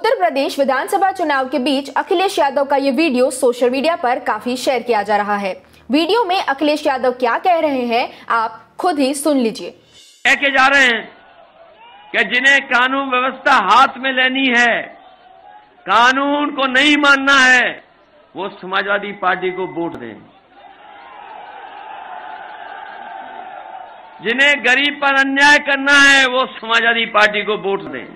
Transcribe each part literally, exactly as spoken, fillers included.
उत्तर प्रदेश विधानसभा चुनाव के बीच अखिलेश यादव का ये वीडियो सोशल मीडिया पर काफी शेयर किया जा रहा है। वीडियो में अखिलेश यादव क्या कह रहे हैं आप खुद ही सुन लीजिए। कह के जा रहे हैं कि जिन्हें कानून व्यवस्था हाथ में लेनी है, कानून को नहीं मानना है, वो समाजवादी पार्टी को वोट दें। जिन्हें गरीब पर अन्याय करना है, वो समाजवादी पार्टी को वोट दें।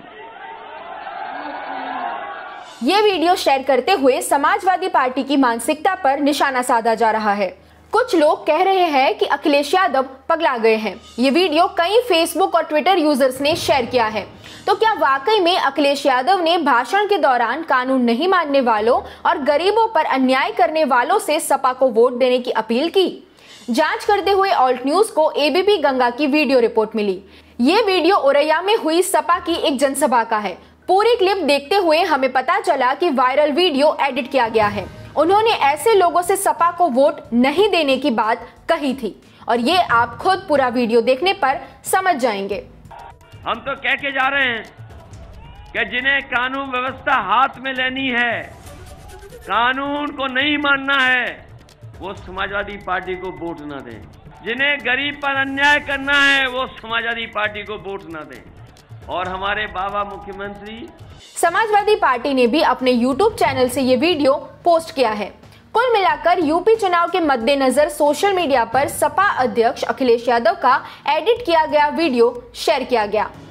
ये वीडियो शेयर करते हुए समाजवादी पार्टी की मानसिकता पर निशाना साधा जा रहा है। कुछ लोग कह रहे हैं कि अखिलेश यादव पगला गए हैं। ये वीडियो कई फेसबुक और ट्विटर यूजर्स ने शेयर किया है। तो क्या वाकई में अखिलेश यादव ने भाषण के दौरान कानून नहीं मानने वालों और गरीबों पर अन्याय करने वालों से सपा को वोट देने की अपील की? जांच करते हुए ऑल्ट न्यूज को एबीपी गंगा की वीडियो रिपोर्ट मिली। ये वीडियो औरैया में हुई सपा की एक जनसभा का है। पूरी क्लिप देखते हुए हमें पता चला कि वायरल वीडियो एडिट किया गया है। उन्होंने ऐसे लोगों से सपा को वोट नहीं देने की बात कही थी और ये आप खुद पूरा वीडियो देखने पर समझ जाएंगे। हम तो कह के जा रहे हैं कि जिन्हें कानून व्यवस्था हाथ में लेनी है, कानून को नहीं मानना है, वो समाजवादी पार्टी को वोट न दें। जिन्हें गरीब पर अन्याय करना है, वो समाजवादी पार्टी को वोट न दें। और हमारे बाबा मुख्यमंत्री समाजवादी पार्टी ने भी अपने यूट्यूब चैनल से ये वीडियो पोस्ट किया है। कुल मिलाकर यूपी चुनाव के मद्देनजर सोशल मीडिया पर सपा अध्यक्ष अखिलेश यादव का एडिट किया गया वीडियो शेयर किया गया।